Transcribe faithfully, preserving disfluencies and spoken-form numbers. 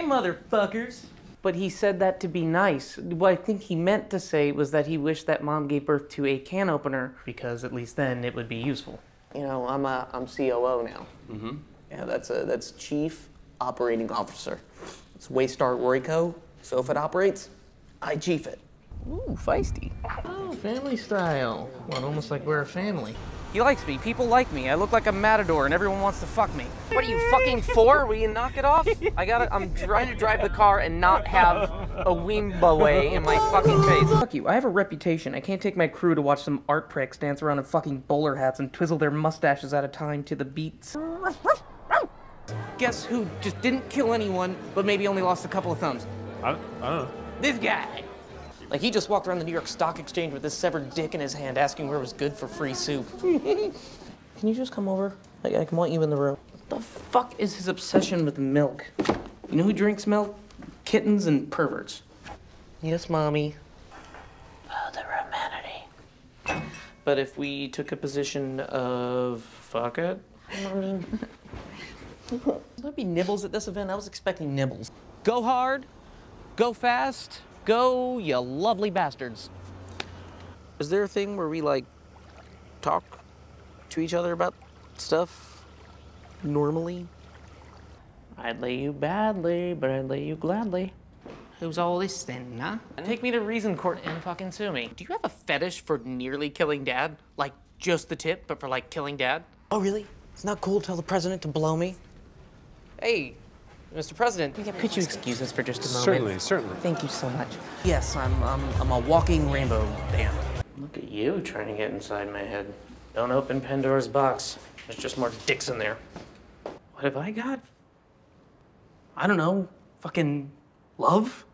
motherfuckers. But he said that to be nice. What I think he meant to say was that he wished that Mom gave birth to a can opener, because at least then it would be useful. You know, I'm a, I'm C O O now. Mm-hmm. Yeah, that's a, that's Chief Operating Officer. It's Waystar Royco, so if it operates, I chief it. Ooh, feisty. Oh, family style. Well, almost like we're a family. He likes me. People like me. I look like a matador and everyone wants to fuck me. What are you fucking for? Will you knock it off? I gotta, I'm trying to drive the car and not have a wimba in my fucking face. Fuck you. I have a reputation. I can't take my crew to watch some art pricks dance around in fucking bowler hats and twizzle their mustaches at a time to the beats. Guess who just didn't kill anyone, but maybe only lost a couple of thumbs? I, I don't know. This guy. Like, he just walked around the New York Stock Exchange with this severed dick in his hand asking where it was good for free soup. Can you just come over? Like, I want you in the room. What the fuck is his obsession with milk? You know who drinks milk? Kittens and perverts. Yes, Mommy. Oh, the romanity. But if we took a position of fuck it? I mean, will there be nibbles at this event? I was expecting nibbles. Go hard, go fast, go, you lovely bastards. Is there a thing where we, like, talk to each other about stuff normally? I'd lay you badly, but I'd lay you gladly. Who's all this then, huh? Take me to reason court and fucking sue me. Do you have a fetish for nearly killing Dad? Like, just the tip, but for, like, killing Dad? Oh, really? It's not cool to tell the president to blow me? Hey, Mister President, could you excuse us for just a moment? Certainly, certainly. Thank you so much. Yes, I'm, I'm, I'm a walking rainbow band. Look at you trying to get inside my head. Don't open Pandora's box. There's just more dicks in there. What have I got? I don't know. Fucking love?